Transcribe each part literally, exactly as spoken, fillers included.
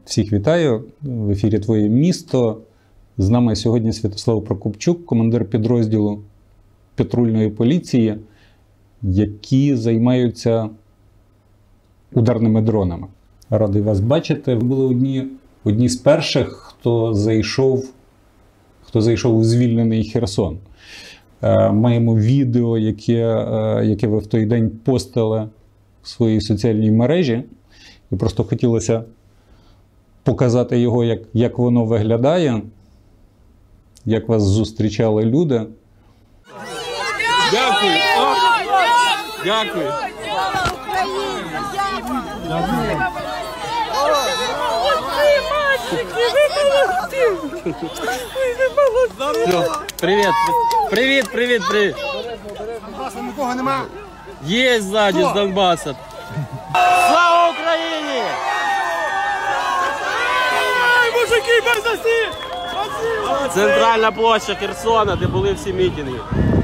Всіх вітаю. В ефірі «Твоє місто». З нами сьогодні Святослав Прокопчук, командир підрозділу патрульної поліції, які займаються ударними дронами. Радий вас бачити. Ви були одні, одні з перших, хто зайшов, хто зайшов у звільнений Херсон. Маємо відео, яке, яке ви в той день постили в своїй соціальній мережі. І просто хотілося показати його, як, як воно виглядає, як вас зустрічали люди. Дякую! О! Дякую! Привіт! Привіт, привіт, привіт! Донбасу нікого нема! Є ззаді з Донбаса! Слава Україні! Мужики, борзасі! Центральна площа Херсона, де були всі мітинги.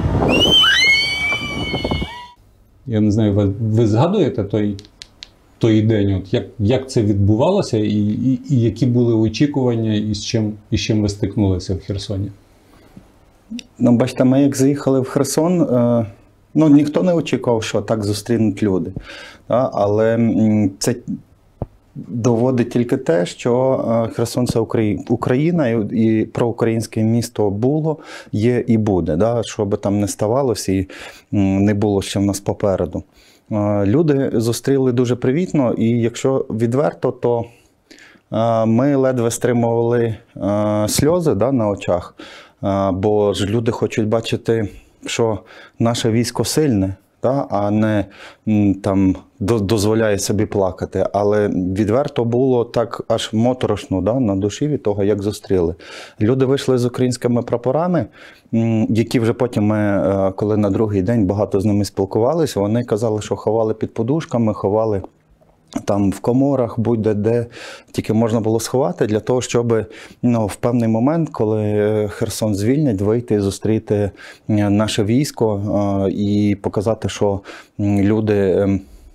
Я не знаю, ви, ви згадуєте той, той день, от як, як це відбувалося і, і, і які були очікування і з чим, і з чим ви стикнулися в Херсоні? Ну, бачите, ми як заїхали в Херсон, е, ну, ніхто не очікував, що так зустрінуть люди. Да? Але м, це доводить тільки те, що Херсон – це Україна, і проукраїнське місто було, є і буде. Да? Що би там не ставалося і не було ще в нас попереду. Люди зустріли дуже привітно, і якщо відверто, то ми ледве стримували сльози, да, на очах, бо ж люди хочуть бачити, що наше військо сильне, а не там дозволяє собі плакати. Але відверто було так аж моторошно, да, на душі від того, як зустріли. Люди вийшли з українськими прапорами, які вже потім ми, коли на другий день багато з ними спілкувалися, вони казали, що ховали під подушками, ховали там в коморах, будь-де, де тільки можна було сховати, для того, щоб, ну, в певний момент, коли Херсон звільнять, вийти і зустріти наше військо і показати, що люди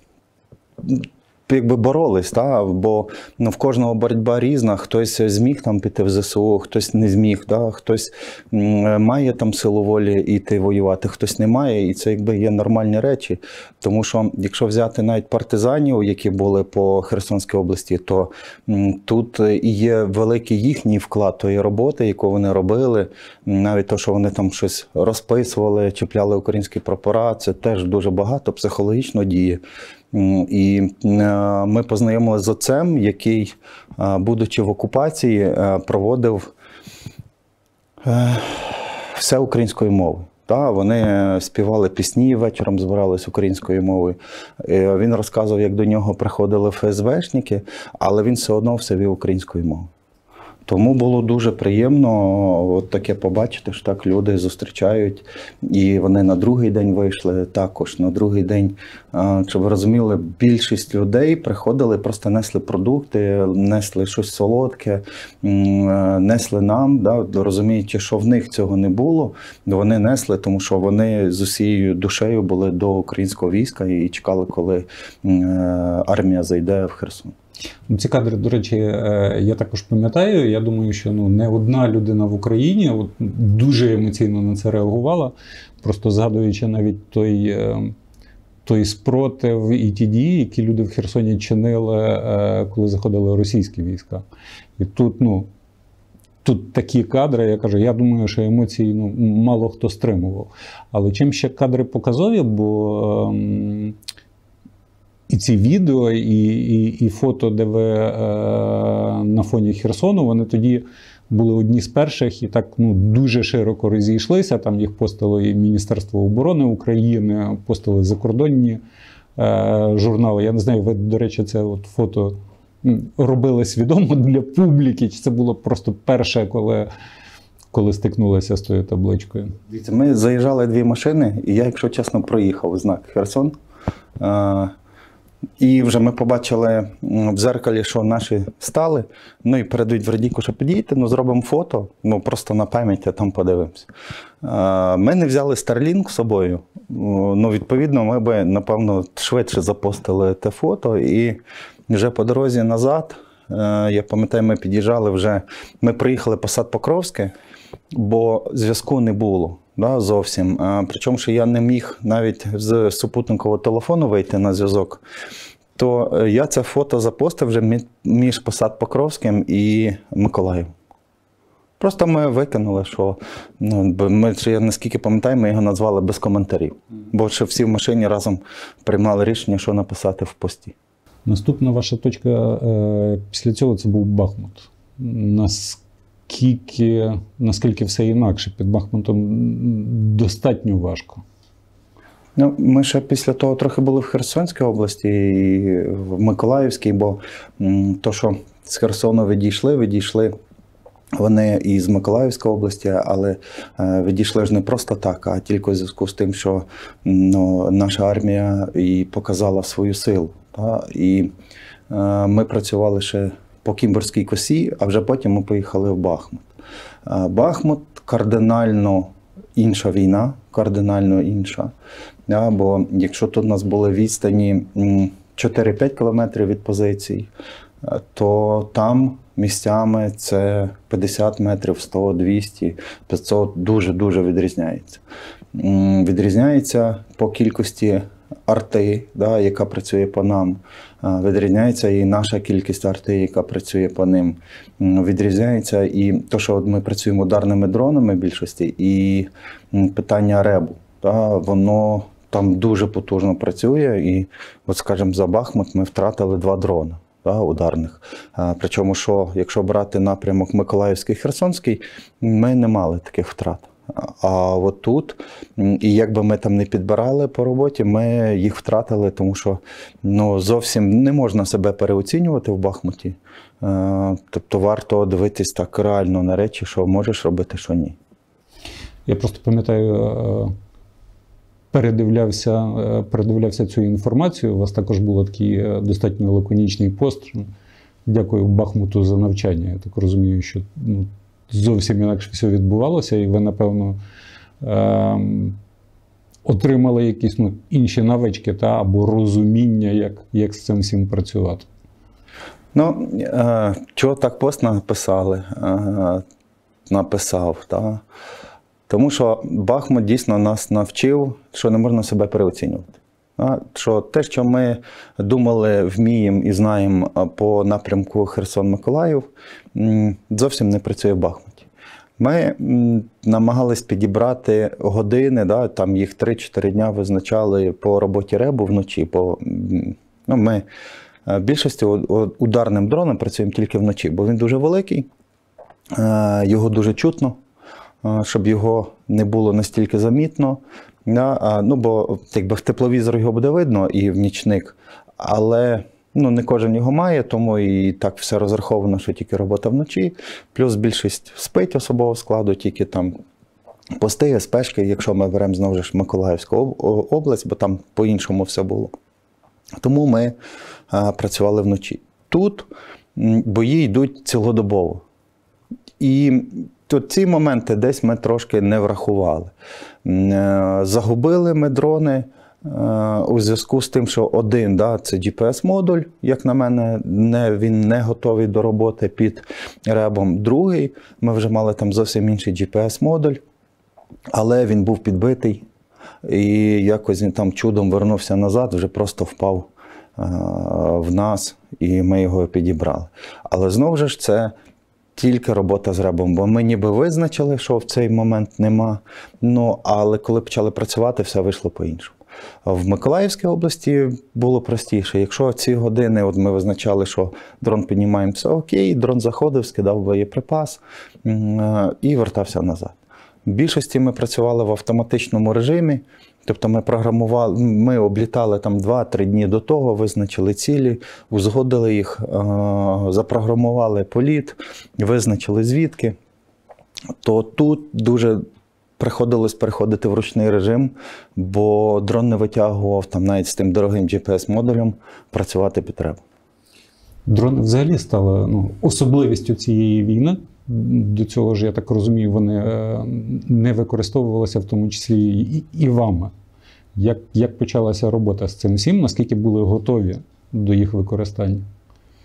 якби боролись, та? Бо, ну, в кожного боротьба різна, хтось зміг там піти в ЗСУ, хтось не зміг, та? Хтось має там силу волі йти воювати, хтось не має, і це якби є нормальні речі. Тому що, якщо взяти навіть партизанів, які були по Херсонській області, то м, тут і є великий їхній вклад тої роботи, яку вони робили, навіть те, що вони там щось розписували, чіпляли українські прапора, це теж дуже багато психологічно діє. І ми познайомилися з отцем, який, будучи в окупації, проводив все українською мовою. Вони співали пісні, вечором збирались українською мовою. Він розказував, як до нього приходили еф ес бешники, але він все одно все вів українською мовою. Тому було дуже приємно от таке побачити, що так люди зустрічають. І вони на другий день вийшли також. На другий день, щоб ви розуміли, більшість людей приходили, просто несли продукти, несли щось солодке, несли нам, да, розуміючи, що в них цього не було, вони несли, тому що вони з усією душею були до українського війська і чекали, коли армія зайде в Херсон. Ці кадри, до речі, я також пам'ятаю. Я думаю, що, ну, не одна людина в Україні от дуже емоційно на це реагувала, просто згадуючи навіть той, той спротив і ті дії, які люди в Херсоні чинили, коли заходили російські війська. І тут, ну, тут такі кадри, я кажу, я думаю, що емоції, ну, мало хто стримував. Але чим ще кадри показові, бо і ці відео, і, і, і фото, де ви е, на фоні Херсону, вони тоді були одні з перших і так, ну, дуже широко розійшлися. Там їх постило і Міністерство оборони України, постили закордонні е, журнали. Я не знаю, ви, до речі, це от фото робили свідомо для публіки, чи це було просто перше, коли, коли стикнулися з тою табличкою? Дивіться, ми заїжджали дві машини, і я, якщо чесно, проїхав знак Херсон. Е, І вже ми побачили в дзеркалі, що наші стали. Ну і передають в радійку, що підійдете, ну зробимо фото, ну просто на пам'ять, а там подивимося. Ми не взяли Starlink з собою. Ну, відповідно, ми би, напевно, швидше запостили те фото. І вже по дорозі назад я пам'ятаю, ми під'їжджали вже, ми приїхали Посад Покровське, бо зв'язку не було, да, зовсім. Причому, що я не міг навіть з супутникового телефону вийти на зв'язок, то я це фото запостив вже між Посад Покровським і Миколаїв. Просто ми викинули, що, ну, ми, я наскільки пам'ятаю, ми його назвали без коментарів. Бо ще всі в машині разом приймали рішення, що написати в пості. Наступна ваша точка е, після цього це був Бахмут. Наскільки, наскільки все інакше? Під Бахмутом достатньо важко. Ну, ми ще після того трохи були в Херсонській області і в Миколаївській, бо м, то, що з Херсону відійшли, відійшли вони і з Миколаївської області, але е, відійшли ж не просто так, а тільки в зв'язку з тим, що ну, наша армія і показала свою силу. Та? І е, ми працювали ще по Кімбурській косі, а вже потім ми поїхали в Бахмут. Е, Бахмут кардинально інша війна, кардинально інша. Да? Бо якщо тут у нас були відстані чотири-п'ять кілометрів від позицій, то там місцями це п'ятдесят метрів, сто, двісті, п'ятсот, дуже-дуже відрізняється. Відрізняється по кількості арти, да, яка працює по нам. Відрізняється і наша кількість арти, яка працює по ним. Відрізняється і те, що ми працюємо ударними дронами в більшості, і питання ребу. Да, воно там дуже потужно працює. І, от, скажімо, за Бахмут ми втратили два дрони. Да, ударних. А, причому, що якщо брати напрямок Миколаївський, Херсонський, ми не мали таких втрат. А от тут, і як би ми там не підбирали по роботі, ми їх втратили, тому що ну, зовсім не можна себе переоцінювати в Бахмуті. А, тобто варто дивитись так реально на речі, що можеш робити, що ні. Я просто пам'ятаю, передивлявся, передивлявся цю інформацію. У вас також був такий достатньо лаконічний пост. Дякую Бахмуту за навчання. Я так розумію, що ну, зовсім інакше все відбувалося, і ви, напевно, е отримали якісь ну, інші навички та, або розуміння, як, як з цим всім працювати. Ну, е чого так пост написали? Е написав, так. Тому що Бахмут дійсно нас навчив, що не можна себе переоцінювати. Що те, що ми думали, вміємо і знаємо по напрямку Херсон-Миколаїв, зовсім не працює в Бахмуті. Ми намагались підібрати години, да, там їх три-чотири дня визначали по роботі ребу вночі. По, ну, ми в більшості ударним дроном працюємо тільки вночі, бо він дуже великий, його дуже чутно, щоб його не було настільки замітно. Да, ну, бо якби в тепловізор його буде видно і в нічник, але ну, не кожен його має, тому і так все розраховано, що тільки робота вночі. Плюс більшість спить особового складу, тільки там пости, спешки, якщо ми беремо знову ж Миколаївську область, бо там по-іншому все було. Тому ми а, працювали вночі. Тут бої йдуть цілодобово. І тут ці моменти десь ми трошки не врахували. Загубили ми дрони у зв'язку з тим, що один, да, це джі пі ес-модуль, як на мене, не, він не готовий до роботи під ребом. Другий, ми вже мали там зовсім інший джі пі ес-модуль, але він був підбитий і якось він там чудом вернувся назад, вже просто впав в нас і ми його підібрали. Але знову ж це тільки робота з ребом, бо ми ніби визначили, що в цей момент нема, ну, але коли почали працювати, все вийшло по-іншому. В Миколаївській області було простіше. Якщо ці години от ми визначали, що дрон піднімаємо, все окей, дрон заходив, скидав боєприпас і вертався назад. В більшості ми працювали в автоматичному режимі, тобто ми програмували, ми облітали там два-три дні до того, визначили цілі, узгодили їх, запрограмували політ, визначили звідки. То тут дуже приходилось переходити в ручний режим, бо дрон не витягував там навіть з тим дорогим джі пі ес-модулем працювати під ребом. Дрони взагалі стали ну, особливістю цієї війни. До цього ж, я так розумію, вони не використовувалися в тому числі і, і вами. Як, як почалася робота з цим всім? Наскільки були готові до їх використання?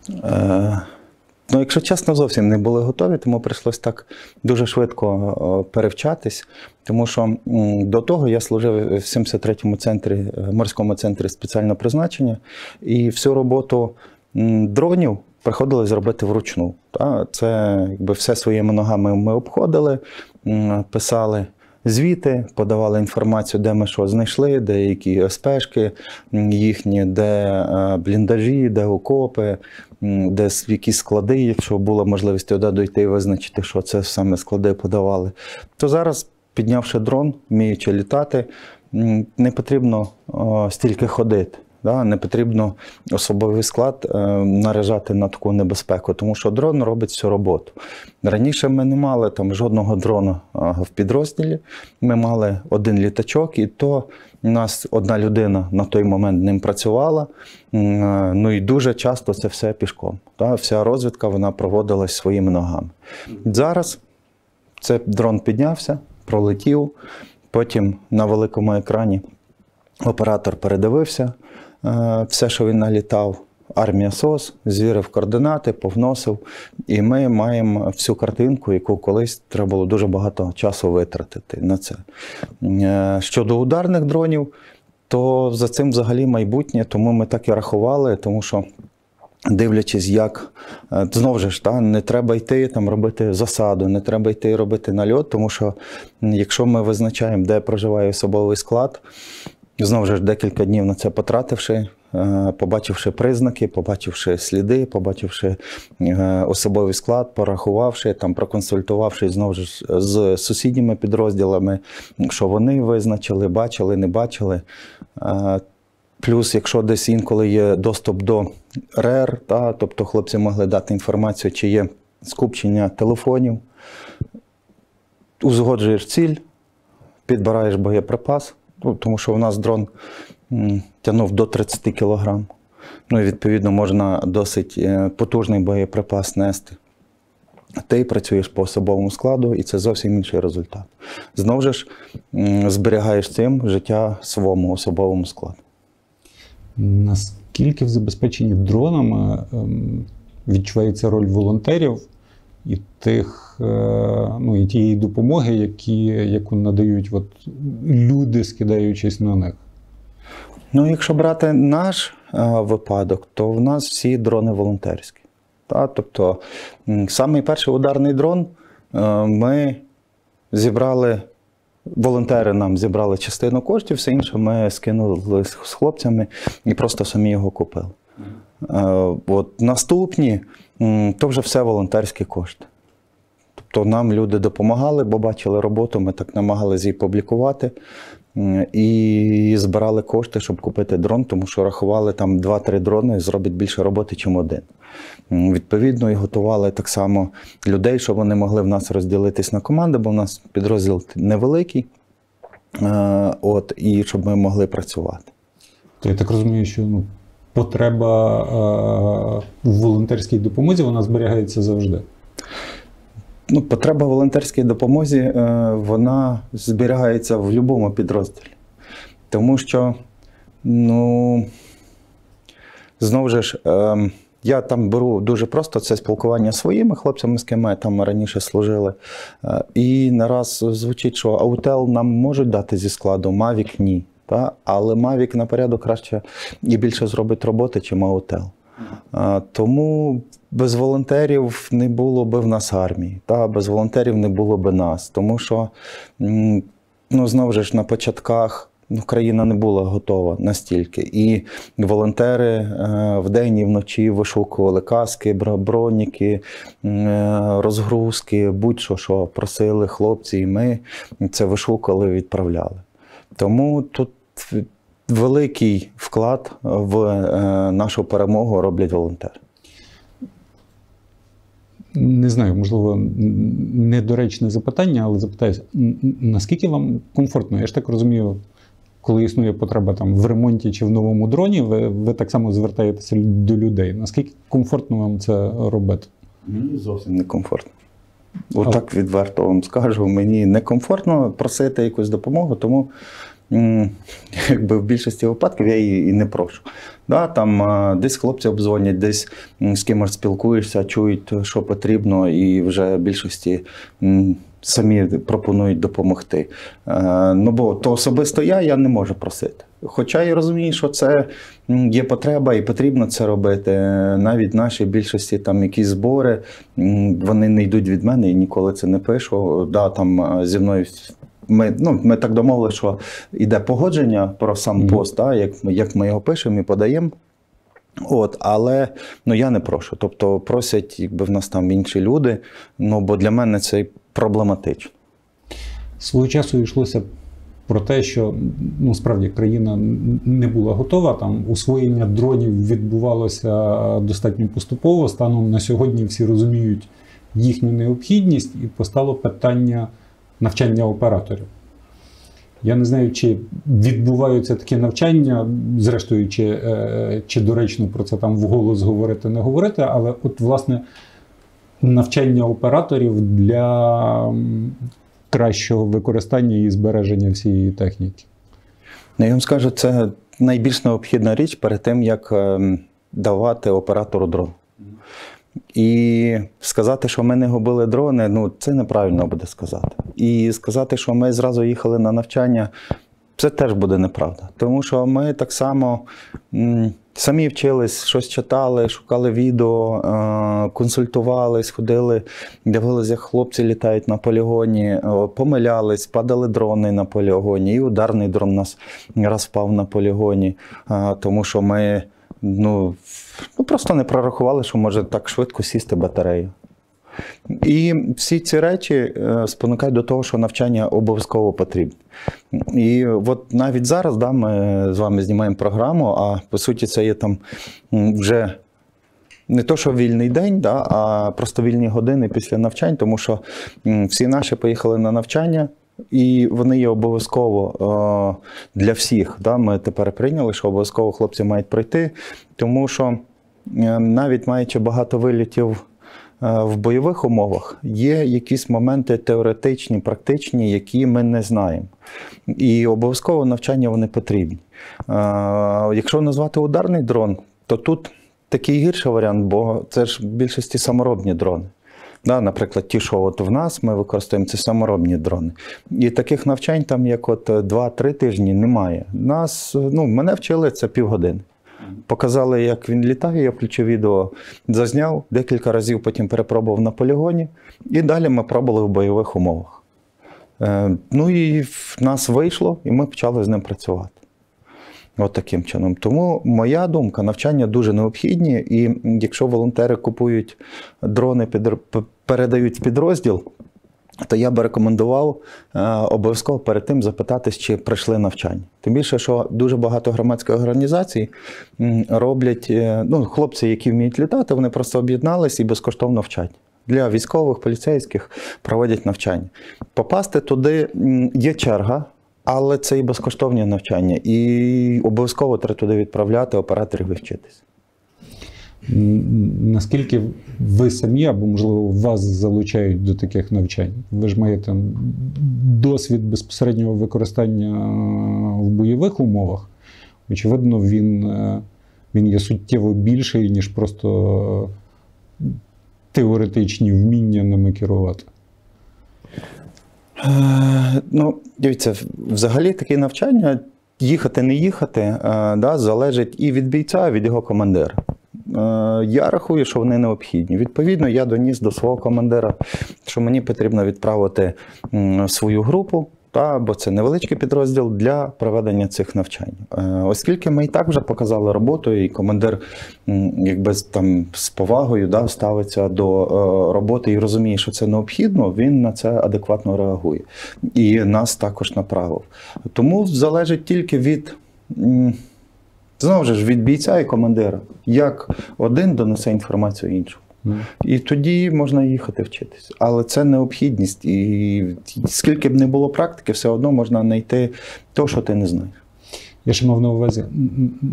Е, ну, якщо чесно, зовсім не були готові, тому прийшлось так дуже швидко перевчатись. Тому що м, до того я служив в сімдесят третьому центрі, морському центрі спеціального призначення, і всю роботу м, дронів приходилось зробити вручну. Та? Це якби все своїми ногами ми обходили, м, писали звіти, подавали інформацію, де ми що знайшли, де які ес-пешки їхні, де бліндажі, де окопи, де якісь склади, якщо була можливість туди дойти і визначити, що це саме склади подавали. То зараз, піднявши дрон, вміючи літати, не потрібно стільки ходити. Да, не потрібно особовий склад е, наражати на таку небезпеку, тому що дрон робить всю роботу. Раніше ми не мали там жодного дрона е, в підрозділі, ми мали один літачок, і то у нас одна людина на той момент ним працювала, е, ну і дуже часто це все пішком. Да, вся розвідка вона проводилась своїми ногами. Зараз цей дрон піднявся, пролетів, потім на великому екрані оператор передивився все, що він налітав, армія СОС, звірив координати, повносив, і ми маємо всю картинку, яку колись треба було дуже багато часу витратити на це. Щодо ударних дронів, то за цим взагалі майбутнє, тому ми так і рахували, тому що дивлячись, як, знову ж, та, не треба йти там, робити засаду, не треба йти робити нальот, тому що якщо ми визначаємо, де проживає особовий склад, знову ж декілька днів на це потративши, побачивши признаки, побачивши сліди, побачивши особовий склад, порахувавши, там, проконсультувавшись знову ж з сусідніми підрозділами, що вони визначили, бачили, не бачили. Плюс, якщо десь інколи є доступ до РЕР, та, тобто хлопці могли дати інформацію, чи є скупчення телефонів, узгоджуєш ціль, підбираєш боєприпас, тому що у нас дрон м, тягнув до тридцяти кілограм. Ну і відповідно можна досить потужний боєприпас нести. Ти працюєш по особовому складу, і це зовсім інший результат. Знову ж м, зберігаєш цим життя своєму особовому складу. Наскільки в забезпеченні дронами ем, відчувається роль волонтерів і тих, е, ну, і тієї допомоги, які, яку надають от, люди, скидаючись на них? Ну, якщо брати наш е, випадок, то в нас всі дрони волонтерські. Та? Тобто, м, самий перший ударний дрон е, ми зібрали, волонтери нам зібрали частину коштів, все інше ми скинули з хлопцями і просто самі його купили. Е, от наступні, м, то вже все волонтерські кошти. Тобто нам люди допомагали, бо бачили роботу, ми так намагалися її публікувати. І збирали кошти, щоб купити дрон, тому що рахували, там два-три дрони зроблять більше роботи, ніж один. Відповідно, і готували так само людей, щоб вони могли в нас розділитись на команди, бо в нас підрозділ невеликий, от, і щоб ми могли працювати. То я так розумію, що ну, потреба е- в волонтерській допомозі, вона зберігається завжди. Ну, потреба в волонтерській допомозі, вона зберігається в будь-якому підрозділі. Тому що, ну, знову ж, я там беру дуже просто, це спілкування з своїми хлопцями, з ким ми там раніше служили. І не раз звучить, що Autel нам можуть дати зі складу, Mavic ні. Та? Але Mavic на порядок краще і більше зробить роботи, чим Autel. Тому без волонтерів не було би в нас армії, та без волонтерів не було би нас. Тому що, ну, знову ж на початках ну, країна не була готова настільки. І волонтери вдень і вночі вишукували каски, броніки, розгрузки, будь-що, що просили хлопці, і ми це вишукували і відправляли. Тому тут великий вклад в нашу перемогу роблять волонтери. Не знаю, можливо, недоречне запитання, але запитаюся, наскільки вам комфортно? Я ж так розумію, коли існує потреба там в ремонті чи в новому дроні, ви, ви так само звертаєтеся до людей. Наскільки комфортно вам це робити? Мені зовсім не комфортно. Отак відверто вам скажу, мені некомфортно просити якусь допомогу, тому м, якби в більшості випадків я її і не прошу. Да, там а, десь хлопці обдзвонять, десь м, з кимось спілкуєшся, чують, що потрібно, і вже в більшості м, самі пропонують допомогти. Е, ну, бо то особисто я, я не можу просити. Хоча я розумію, що це м, є потреба і потрібно це робити. Навіть в нашій більшості там якісь збори, м, вони не йдуть від мене і ніколи це не пишу. Да, там а, зі мною Ми, ну, ми так домовили, що йде погодження про сам Мгм. пост, да, як, ми- як ми його пишемо і подаємо. От, але ну, я не прошу. Тобто просять, якби в нас там інші люди, ну, бо для мене це проблематично. Свого часу йшлося про те, що ну, справді країна не була готова. Там освоєння дронів відбувалося достатньо поступово. Станом на сьогодні всі розуміють їхню необхідність, і постало питання навчання операторів. Я не знаю, чи відбуваються такі навчання, зрештою, чи, е, чи доречно про це там вголос говорити, не говорити, але от, власне, навчання операторів для м, кращого використання і збереження всієї техніки. Ну, я вам скажу, це найбільш необхідна річ перед тим, як ем, давати оператору дрон. І сказати, що ми не губили дрони, ну це неправильно буде сказати. І сказати, що ми зразу їхали на навчання, це теж буде неправда. Тому що ми так само м, самі вчились, щось читали, шукали відео, е, консультувались, ходили, дивилися, як хлопці літають на полігоні, е, помилялись, падали дрони на полігоні, і ударний дрон у нас раз впав на полігоні, е, тому що ми ну, ну, просто не прорахували, що може так швидко сісти батарея. І всі ці речі е, спонукають до того, що навчання обов'язково потрібне. І от навіть зараз да, ми з вами знімаємо програму, а по суті це є там м, вже не то, що вільний день, да, а просто вільні години після навчань, тому що м, всі наші поїхали на навчання, і вони є обов'язково е, для всіх. Да? Ми тепер прийняли, що обов'язково хлопці мають пройти, тому що е, навіть маючи багато вилітів е, в бойових умовах, є якісь моменти теоретичні, практичні, які ми не знаємо. І обов'язково навчання вони потрібні. Е, якщо назвати ударний дрон, то тут такий гірший варіант, бо це ж в більшості саморобні дрони. Да, наприклад, ті, що от в нас ми використовуємо, це саморобні дрони. І таких навчань там, як от два-три тижні, немає. Нас, ну, мене вчили це півгодини. Показали, як він літає, я включив відео, зазняв, декілька разів потім перепробував на полігоні, і далі ми пробували в бойових умовах. Е, ну і в нас вийшло, і ми почали з ним працювати. От таким чином. Тому моя думка, навчання дуже необхідні, і якщо волонтери купують дрони, під, передають в підрозділ, то я би рекомендував е, обов'язково перед тим запитатись, чи пройшли навчання. Тим більше, що дуже багато громадських організацій м, роблять, е, ну, хлопці, які вміють літати, вони просто об'єднались і безкоштовно вчать. Для військових, поліцейських проводять навчання. Попасти туди м, є черга, але це і безкоштовні навчання, і обов'язково треба туди відправляти операторів і вчитись. Наскільки ви самі, або, можливо, вас залучають до таких навчань? Ви ж маєте досвід безпосереднього використання в бойових умовах. Очевидно, він, він є суттєво більший, ніж просто теоретичні вміння ними керувати. Е, ну, дивіться, взагалі такі навчання, їхати, не їхати, е, да, залежить і від бійця, і від його командира. Е, я рахую, що вони необхідні. Відповідно, я доніс до свого командира, що мені потрібно відправити м, свою групу, та, бо це невеличкий підрозділ для проведення цих навчань. Е, оскільки ми і так вже показали роботу, і командир м, якби там з повагою да, ставиться до е, роботи і розуміє, що це необхідно, він на це адекватно реагує. І нас також направив. Тому залежить тільки від, м, знову ж, від бійця і командира, як один донесе інформацію іншому. І тоді можна їхати вчитись. Але це необхідність. І скільки б не було практики, все одно можна знайти те, що ти не знаєш. Я ще мав на увазі,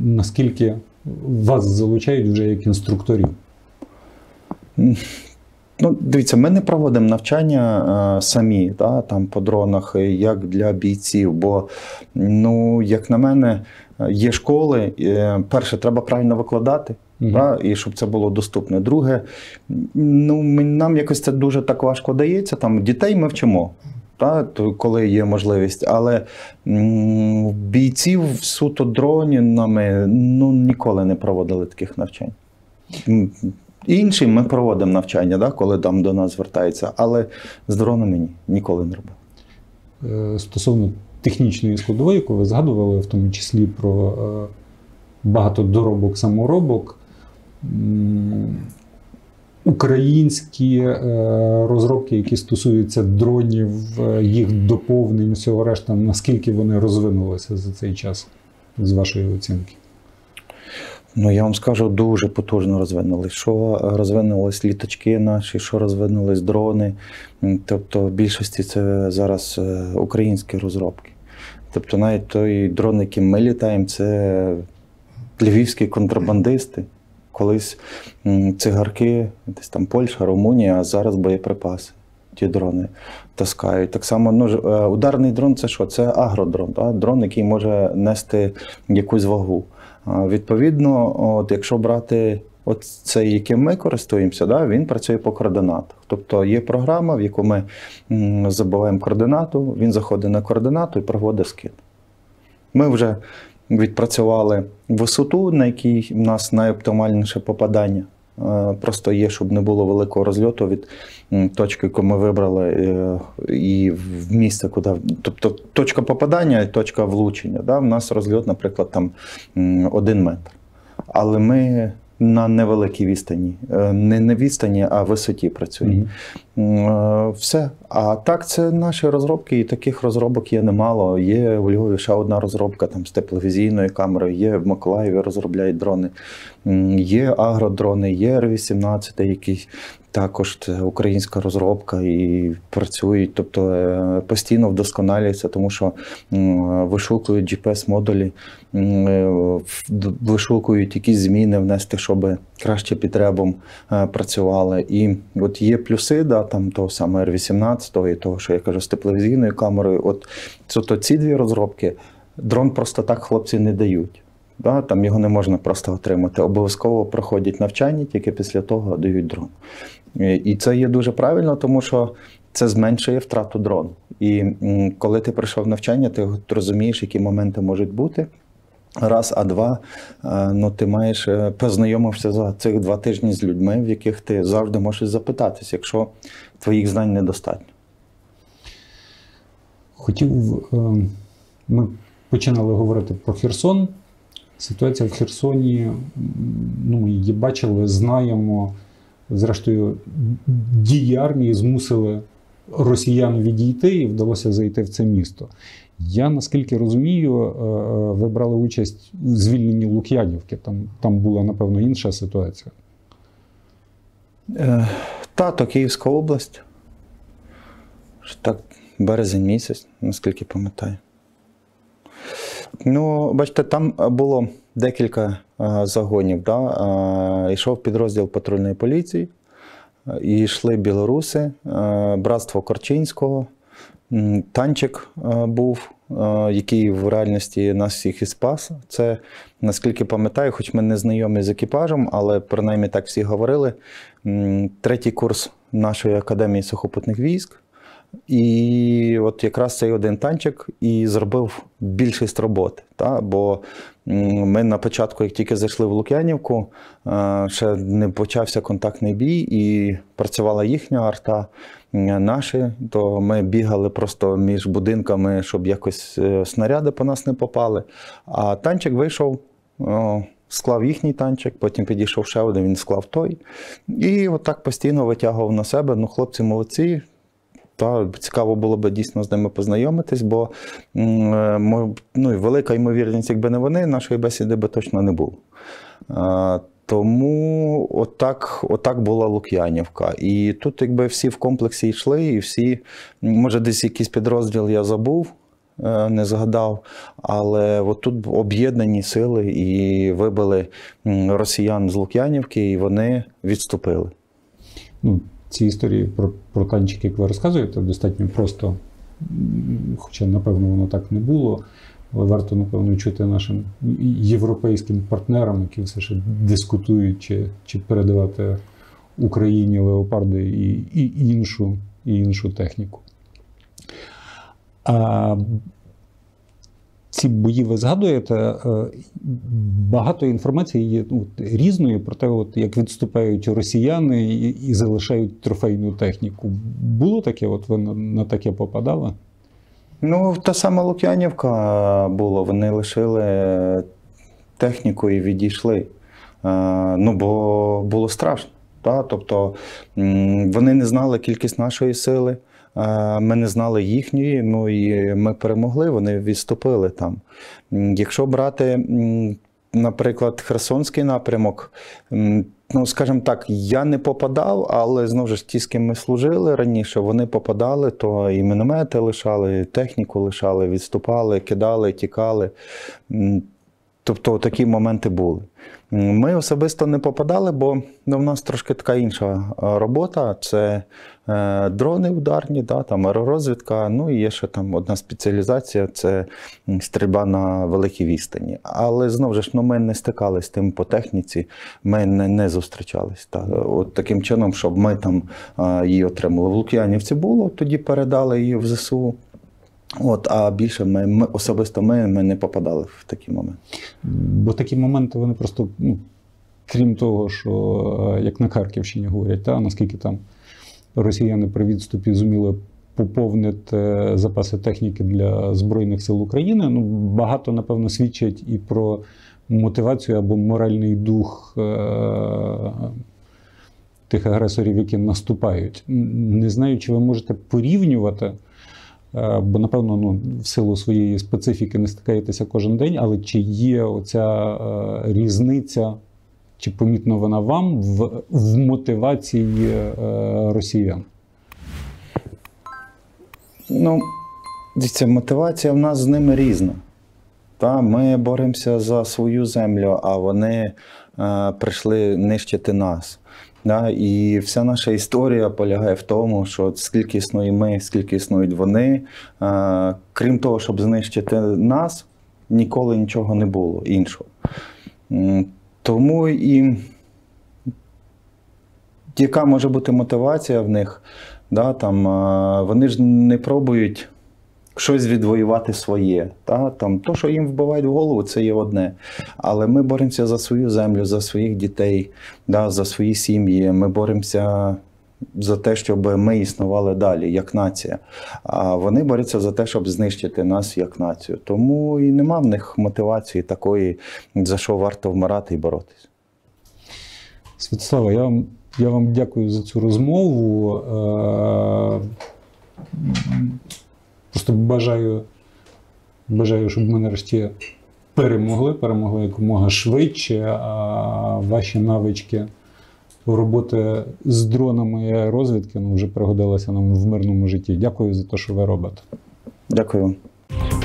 наскільки вас залучають вже як інструкторів? Ну, дивіться, ми не проводимо навчання а, самі, да, там по дронах, як для бійців, бо, ну, як на мене, є школи, е, перше, треба правильно викладати, угу. да, і щоб це було доступно. Друге, ну, нам якось це дуже так важко дається, там, дітей ми вчимо. Та, то, коли є можливість, але м, бійців суто дронами ну, ніколи не проводили таких навчань. Іншим ми проводимо навчання, да, коли там до нас звертаються, але з дронами ні, ніколи не робив. Стосовно технічної складової, яку ви згадували, в тому числі про е, багато доробок, саморобок, м, українські е, розробки, які стосуються дронів, е, їх доповнень, всього решта, наскільки вони розвинулися за цей час, з вашої оцінки? Ну, я вам скажу, дуже потужно розвинулись. Що розвинулись літачки наші, що розвинулись дрони. Тобто, в більшості це зараз українські розробки. Тобто, навіть той дрон, яким ми літаємо, це львівські контрабандисти. Колись цигарки, десь там Польща, Румунія, а зараз боєприпаси. Ті дрони таскають. Так само, ну, ударний дрон – це що? Це агродрон, да? Дрон, який може нести якусь вагу. Відповідно, от, якщо брати от цей, яким ми користуємося, да, він працює по координатах. Тобто є програма, в яку ми м, забиваємо координату, він заходить на координату і проводить скид. Ми вже відпрацювали висоту, на якій в нас найоптимальніше попадання. Просто є, щоб не було великого розльоту від точки, яку ми вибрали, і в місце, куди. Тобто точка попадання і точка влучення. Да? У нас розльот, наприклад, там один метр. Але ми на невеликій відстані. Не на відстані, а висоті працюємо. Mm-hmm. Все. А так, це наші розробки, і таких розробок є немало. Є у Львові ще одна розробка там, з тепловізійною камерою, є в Миколаєві розробляють дрони. Є агродрони, є Р вісімнадцять, який також це українська розробка і працюють, тобто постійно вдосконалюються, тому що вишукують джі пі ес-модулі, вишукують якісь зміни внести, щоб краще під ребом працювали. І от є плюси, да, там того саме Р вісімнадцять і того, що я кажу, з тепловізійною камерою. От то ці дві розробки дрон просто так хлопці не дають. Да, там його не можна просто отримати. Обов'язково проходять навчання, тільки після того дають дрон. І це є дуже правильно, тому що це зменшує втрату дрону. І коли ти пройшов навчання, ти розумієш, які моменти можуть бути. Раз, а два, ну, ти маєш познайомився за цих два тижні з людьми, в яких ти завжди можеш запитатись, якщо твоїх знань недостатньо. Хотів, ми починали говорити про Херсон. Ситуація в Херсоні, ну, ми її бачили, знаємо. Зрештою, дії армії змусили росіян відійти і вдалося зайти в це місто. Я, наскільки розумію, ви брали участь у звільненні Лук'янівки. Там, там була, напевно, інша ситуація. Е, та, то Київська область. Так, березень місяць, наскільки пам'ятаю. Ну, бачите, там було декілька а, загонів. Да? А, йшов підрозділ патрульної поліції, і йшли білоруси, а, братство Корчинського, танчик а, був, а, який в реальності нас всіх і спас. Це, наскільки пам'ятаю, хоч ми не знайомі з екіпажем, але принаймні так всі говорили, третій курс нашої академії сухопутних військ. І от якраз цей один танчик і зробив більшість роботи. Та? Бо ми на початку, як тільки зайшли в Лук'янівку, ще не почався контактний бій і працювала їхня арта, наші, то ми бігали просто між будинками, щоб якось снаряди по нас не попали. А танчик вийшов, склав їхній танчик, потім підійшов ще один, він склав той. І отак постійно витягував на себе. Ну, хлопці молодці. Та, цікаво було б дійсно з ними познайомитись, бо ну, велика ймовірність, якби не вони, нашої бесіди би точно не було. А, тому отак, отак була Лук'янівка. І тут якби всі в комплексі йшли, і всі, може десь якийсь підрозділ я забув, не згадав, але от тут об'єднані сили і вибили росіян з Лук'янівки, і вони відступили. Ну, ці історії про, про танчики, як ви розказуєте, достатньо просто, хоча, напевно, воно так не було, але варто, напевно, чути нашим європейським партнерам, які все ще дискутують, чи, чи передавати Україні леопарди і, і, іншу, і іншу техніку. А ці бої ви згадуєте, багато інформації є ну, різною про те, от, як відступають росіяни і, і залишають трофейну техніку. Було таке, от ви на, на таке попадали? Ну, та сама Лук'янівка була, вони лишили техніку і відійшли. Ну, бо було страшно. Та? Тобто вони не знали кількість нашої сили, ми не знали їхньої, ну і ми перемогли, вони відступили там. Якщо брати, наприклад, Херсонський напрямок, ну, скажімо так, я не попадав, але, знову ж, ті, з ким ми служили раніше, вони попадали, то і міномети лишали, техніку лишали, відступали, кидали, тікали. Тобто такі моменти були. Ми особисто не попадали, бо ну, в нас трошки така інша робота. Це е, дрони ударні, да, там аеророзвідка, ну і є ще там одна спеціалізація – це стрільба на великій відстані. Але знову ж, ну, ми не стикалися з тим по техніці, ми не, не зустрічались. Та, от таким чином, щоб ми там е, її отримали. В Лук'янівці було, тоді передали її в ЗСУ. От, а більше ми, ми особисто ми, ми не попадали в такі моменти. Бо такі моменти, вони просто, ну, крім того, що, як на Харківщині говорять, та, наскільки там росіяни при відступі зуміли поповнити запаси техніки для Збройних сил України, ну, багато, напевно, свідчать і про мотивацію або моральний дух е- тих агресорів, які наступають. Не знаю, чи ви можете порівнювати, бо, напевно, ну, в силу своєї специфіки не стикаєтеся кожен день, але чи є оця е, різниця, чи помітна вона вам в, в мотивації е, росіян? Ну, дивіться, мотивація в нас з ними різна. Та, ми боремося за свою землю, а вони е, прийшли нищити нас. Да, і вся наша історія полягає в тому, що скільки існує ми, скільки існують вони. Е, крім того, щоб знищити нас, ніколи нічого не було іншого. Е, тому і яка може бути мотивація в них? Да, там, е, вони ж не пробують щось відвоювати своє. Та? Там, то, що їм вбивають в голову, це є одне. Але ми боремося за свою землю, за своїх дітей, да, за свої сім'ї. Ми боремося за те, щоб ми існували далі, як нація. А вони борються за те, щоб знищити нас як націю. Тому і нема в них мотивації такої, за що варто вмирати і боротися. Святослава, я вам, я вам дякую за цю розмову. Просто бажаю, бажаю, щоб ми нарешті перемогли, перемогли якомога швидше, а ваші навички роботи з дронами і аеророзвідки ну, вже пригодилися нам в мирному житті. Дякую за те, що ви робите. Дякую вам.